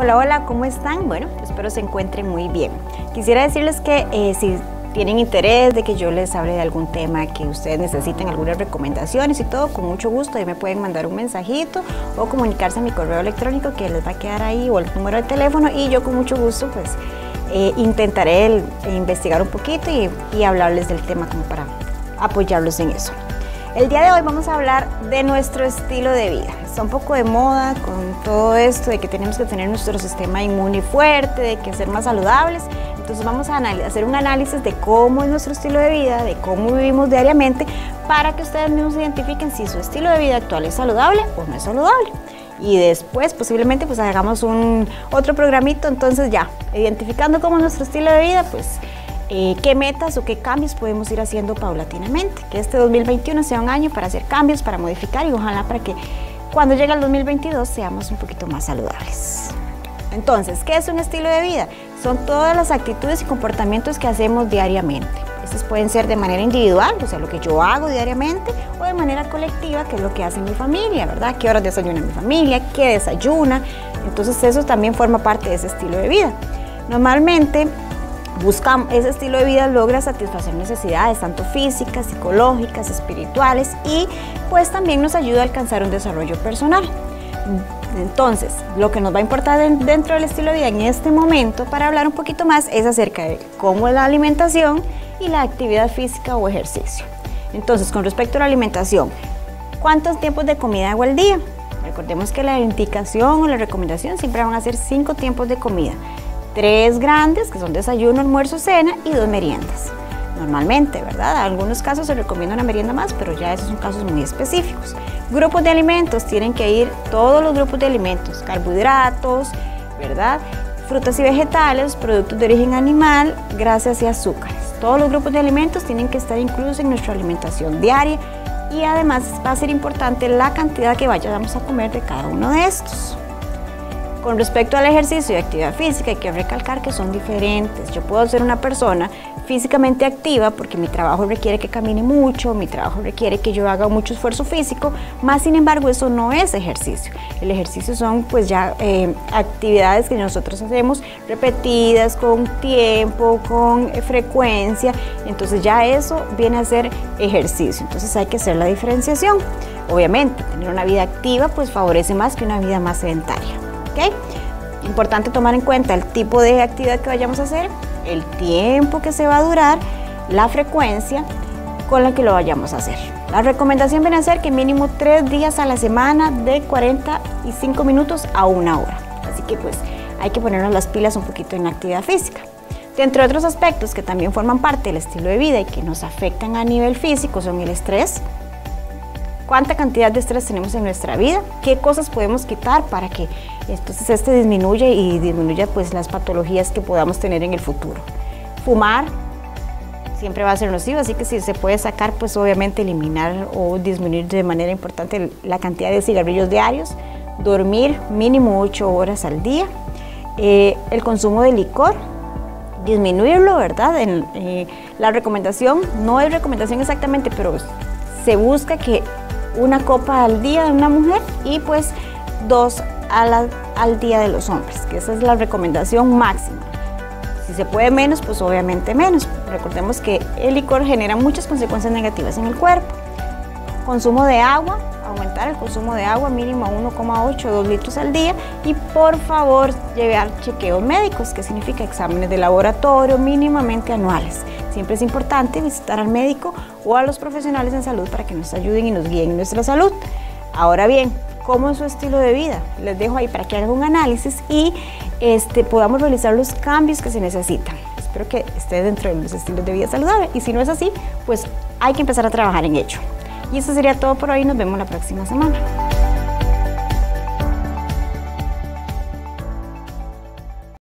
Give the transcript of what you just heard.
Hola, hola, ¿cómo están? Bueno, espero se encuentren muy bien. Quisiera decirles que si tienen interés de que yo les hable de algún tema que ustedes necesiten, algunas recomendaciones y todo, con mucho gusto, ahí me pueden mandar un mensajito o comunicarse a mi correo electrónico que les va a quedar ahí o el número de teléfono y yo con mucho gusto pues intentaré investigar un poquito y hablarles del tema como para apoyarlos en eso. El día de hoy vamos a hablar de nuestro estilo de vida. Está un poco de moda con todo esto de que tenemos que tener nuestro sistema inmune fuerte, de que ser más saludables. Entonces vamos a hacer un análisis de cómo es nuestro estilo de vida, de cómo vivimos diariamente, para que ustedes mismos identifiquen si su estilo de vida actual es saludable o no es saludable. Y después posiblemente pues hagamos otro programito, entonces ya, identificando cómo es nuestro estilo de vida, pues qué metas o qué cambios podemos ir haciendo paulatinamente. Que este 2021 sea un año para hacer cambios, para modificar y ojalá para que cuando llegue el 2022 seamos un poquito más saludables. Entonces, ¿qué es un estilo de vida? Son todas las actitudes y comportamientos que hacemos diariamente. Estos pueden ser de manera individual, o sea, lo que yo hago diariamente, o de manera colectiva, que es lo que hace mi familia, ¿verdad? ¿Qué horas desayuna mi familia? ¿Qué desayuna? Entonces, eso también forma parte de ese estilo de vida. Normalmente, ese estilo de vida logra satisfacer necesidades tanto físicas, psicológicas, espirituales y pues también nos ayuda a alcanzar un desarrollo personal. Entonces, lo que nos va a importar dentro del estilo de vida en este momento para hablar un poquito más es acerca de cómo es la alimentación y la actividad física o ejercicio. Entonces, con respecto a la alimentación, ¿cuántos tiempos de comida hago al día? Recordemos que la indicación o la recomendación siempre van a ser 5 tiempos de comida. 3 grandes, que son desayuno, almuerzo, cena, y 2 meriendas. Normalmente, ¿verdad? En algunos casos se recomienda una merienda más, pero ya esos son casos muy específicos. Grupos de alimentos, tienen que ir todos los grupos de alimentos, carbohidratos, ¿verdad? Frutas y vegetales, productos de origen animal, grasas y azúcares. Todos los grupos de alimentos tienen que estar incluidos en nuestra alimentación diaria y además va a ser importante la cantidad que vayamos a comer de cada uno de estos. Con respecto al ejercicio y actividad física, hay que recalcar que son diferentes. Yo puedo ser una persona físicamente activa porque mi trabajo requiere que camine mucho, mi trabajo requiere que yo haga mucho esfuerzo físico, más sin embargo eso no es ejercicio. El ejercicio son pues ya actividades que nosotros hacemos repetidas, con tiempo, con frecuencia, entonces ya eso viene a ser ejercicio, entonces hay que hacer la diferenciación. Obviamente, tener una vida activa pues favorece más que una vida más sedentaria. ¿Okay? Importante tomar en cuenta el tipo de actividad que vayamos a hacer, el tiempo que se va a durar, la frecuencia con la que lo vayamos a hacer. La recomendación viene a ser que mínimo 3 días a la semana de 45 minutos a 1 hora. Así que pues hay que ponernos las pilas un poquito en la actividad física. Entre otros aspectos que también forman parte del estilo de vida y que nos afectan a nivel físico son el estrés. ¿Cuánta cantidad de estrés tenemos en nuestra vida? ¿Qué cosas podemos quitar para que entonces disminuya pues las patologías que podamos tener en el futuro? Fumar siempre va a ser nocivo, así que si se puede sacar, pues obviamente eliminar o disminuir de manera importante la cantidad de cigarrillos diarios. Dormir mínimo 8 horas al día. El consumo de licor, disminuirlo, ¿verdad? La recomendación, no es recomendación exactamente, pero se busca que 1 copa al día de una mujer y pues 2 al día de los hombres, que esa es la recomendación máxima. Si se puede menos, pues obviamente menos. Recordemos que el licor genera muchas consecuencias negativas en el cuerpo. Consumo de agua, aumentar el consumo de agua mínimo a 1,8 o 2 litros al día y por favor llevar chequeos médicos, que significa exámenes de laboratorio mínimamente anuales. Siempre es importante visitar al médico o a los profesionales en salud para que nos ayuden y nos guíen en nuestra salud. Ahora bien, ¿cómo es su estilo de vida? Les dejo ahí para que hagan un análisis y podamos realizar los cambios que se necesitan. Espero que esté dentro de los estilos de vida saludables y si no es así, pues hay que empezar a trabajar en ello. Y eso sería todo por hoy, nos vemos la próxima semana.